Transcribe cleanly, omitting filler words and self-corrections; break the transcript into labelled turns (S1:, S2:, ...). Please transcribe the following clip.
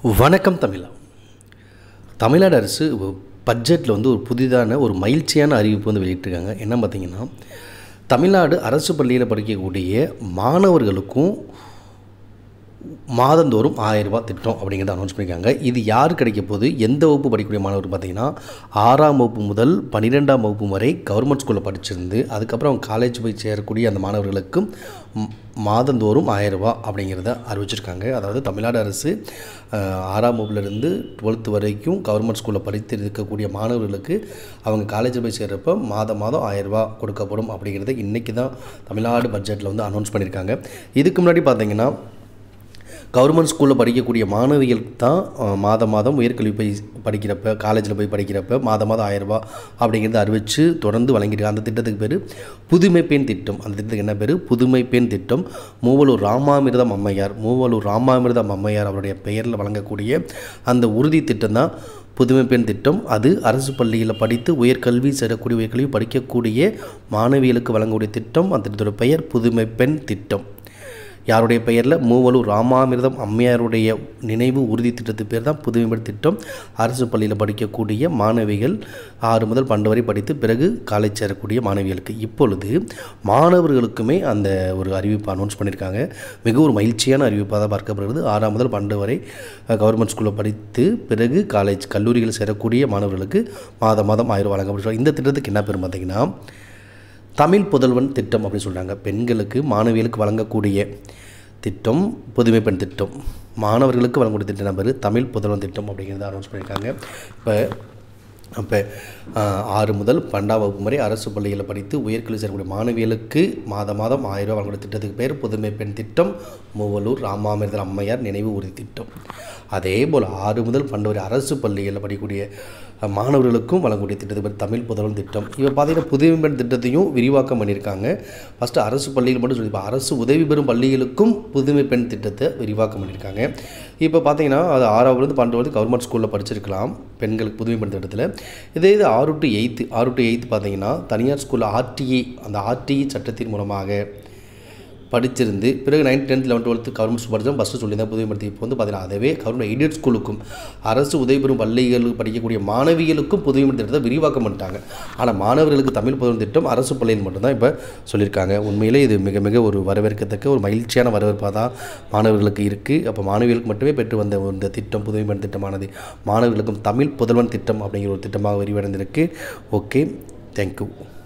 S1: வணக்கம் தமிழா. தமிழ்நாடு அரசு பட்ஜெட்டில் ஒரு புதிதான ஒரு மகிழ்ச்சியான அறிவிப்பு வெளியிட்டிருக்காங்க. என்ன பார்த்தீங்கன்னா, தமிழ்நாடு அரசு பள்ளியில் படிக்கக்கூடிய மாணவர்களுக்கும் மாதந்தோறும் 1000 ரூபாய் திட்டம் அப்படிங்கிறத அனௌன்ஸ் பண்ணியிருக்காங்க. இது யார் கிடைக்க போகுது, எந்த வகுப்பு படிக்கக்கூடிய மாணவர் பார்த்தீங்கன்னா 6ஆம் வகுப்பு முதல் 12ஆம் வகுப்பு வரை கவர்மெண்ட் ஸ்கூலில் படிச்சிருந்து அதுக்கப்புறம் அவங்க காலேஜ் போய் சேரக்கூடிய அந்த மாணவர்களுக்கு மாதந்தோறும் 1000 ரூபாய் அப்படிங்கிறத அறிவிச்சிருக்காங்க. அதாவது தமிழ்நாடு அரசு 6ஆம் வகுப்புலேருந்து 12th வரைக்கும் கவர்மெண்ட் ஸ்கூலில் படித்து இருக்கக்கூடிய மாணவர்களுக்கு அவங்க காலேஜில் போய் சேர்றப்போ மாதம் 1000 ரூபாய் கொடுக்கப்படும் அப்படிங்கிறத இன்றைக்கி தான் தமிழ்நாடு பட்ஜெட்டில் அனௌன்ஸ் பண்ணியிருக்காங்க. இதுக்கு முன்னாடி பார்த்தீங்கன்னா கவர்மெண்ட் ஸ்கூலில் படிக்கக்கூடிய மாணவிகளுக்கு தான் மாதம் உயர்கல்வி போய் படிக்கிறப்ப காலேஜில் போய் படிக்கிறப்ப மாதம் 1000 ரூபாய் அப்படிங்கிறத அறிவித்து தொடர்ந்து வழங்கியிருக்காங்க. அந்த திட்டத்துக்கு பேர் புதுமை பெண் திட்டம். அந்த திட்டத்துக்கு என்ன பேர்? புதுமை பெண் திட்டம். மூவலூர் ராமாமிர்தம் அம்மையார் அவருடைய பெயரில் வழங்கக்கூடிய அந்த உறுதி திட்டம் தான் புதுமை பெண் திட்டம். அது அரசு பள்ளியில் படித்து உயர்கல்வி படிக்கக்கூடிய மாணவிகளுக்கு வழங்கக்கூடிய திட்டம். அந்த திட்டத்தோட பெயர் புதுமை பெண் திட்டம். யாருடைய பெயரில்? மூவலூர் ராமாமிர்தம் அம்மையாருடைய நினைவு உறுதி திட்டத்துக்கு பேர் தான் புதுமை பெண் திட்டம். அரசு பள்ளியில் படிக்கக்கூடிய மாணவிகள் 6 முதல் 12 வரை படித்து பிறகு காலேஜ் சேரக்கூடிய மாணவிகளுக்கு இப்பொழுது மாணவர்களுக்குமே அந்த ஒரு அறிவிப்பு அனௌன்ஸ் பண்ணியிருக்காங்க. மிக ஒரு மகிழ்ச்சியான அறிவிப்பாக தான் பார்க்கப்படுகிறது. 6ஆம் முதல் 12 வரை கவர்மெண்ட் ஸ்கூலில் படித்து பிறகு கல்லூரிகள் சேரக்கூடிய மாணவர்களுக்கு மாதம் 1000 வழங்கப்படுறாங்க. இந்த திட்டத்துக்கு என்ன பேர் பார்த்தீங்கன்னா தமிழ் புதல்வன் திட்டம் அப்படின்னு சொல்கிறாங்க. பெண்களுக்கு மாணவிகளுக்கு வழங்கக்கூடிய திட்டம் புதுமை பெண் திட்டம். மாணவர்களுக்கு வழங்கக்கூடிய திட்டம் நம்பர் தமிழ் புதல்வன் திட்டம் அப்படிங்கிறத அனௌன்ஸ் பண்ணியிருக்காங்க. இப்போ 6 முதல் 12ஆம் வகுப்பு வரை அரசு பள்ளியில் படித்து உயர்கல்வி சேரக்கூடிய மாணவிகளுக்கு மாதம் 1000 ரூபாய் வழங்கக்கூடிய திட்டத்துக்கு பேர் புதுமை பெண் திட்டம். மூவலூர் ராமாமிர்தம் அம்மையார் நினைவு உறுதி திட்டம். அதே போல் 6 முதல் 12 வரை அரசு பள்ளிகளில் படிக்கக்கூடிய மாணவர்களுக்கும் வழங்கக்கூடிய திட்டத்துக்கு பேர் தமிழ் புதல்வன் திட்டம். இப்போ பார்த்தீங்கன்னா புதுமை பெண் திட்டத்தையும் விரிவாக்கம் பண்ணியிருக்காங்க. ஃபஸ்ட்டு அரசு பள்ளிகள் மட்டும் சொல்லி இப்போ அரசு உதவி பெறும் பள்ளிகளுக்கும் புதுமை பெண் திட்டத்தை விரிவாக்கம் பண்ணியிருக்காங்க. இப்போ பார்த்தீங்கன்னா அது 6ஆவதுலேருந்து 12வது கவர்மெண்ட் ஸ்கூலில் படிச்சிருக்கலாம் பெண்களுக்கு புதுமை பெண் திட்டத்தில். இதே இது 6 to 8 பார்த்தீங்கன்னா தனியார் ஸ்கூலில் ஆர்டிஇ சட்டத்தின் மூலமாக படிச்சிருந்து பிறகு 9th 10th 11th 12th government school படித்தோம் ஃபஸ்ட்டு சொல்லியிருந்தேன் புதுமை பெண். இப்போ பார்த்தீங்கன்னா அதவே கவர்மெண்ட் எய்டட் ஸ்கூலுக்கும் அரசு உதவி பெறும் பள்ளிகளுக்கு படிக்கக்கூடிய மாணவிகளுக்கும் புதுமை பெண் திட்டத்தை விரிவாக்கம் பண்ணிட்டாங்க. ஆனால் மாணவர்களுக்கு தமிழ் புதல்வன் திட்டம் அரசு பள்ளியில் மட்டும்தான் இப்போ சொல்லியிருக்காங்க. உண்மையிலே இது மிக மிக ஒரு வரவேற்கத்தக்க ஒரு மகிழ்ச்சியான வரவேற்பாக தான் மாணவர்களுக்கு இருக்குது. அப்போ மாணவிகளுக்கு மட்டுமே பெற்று வந்த இந்த திட்டம் புதுமை பெண் திட்டமானது மாணவர்களுக்கும் தமிழ் புதல்வன் திட்டம் அப்படிங்கிற ஒரு திட்டமாக விரிவடைந்திருக்கு. Okay, thank you.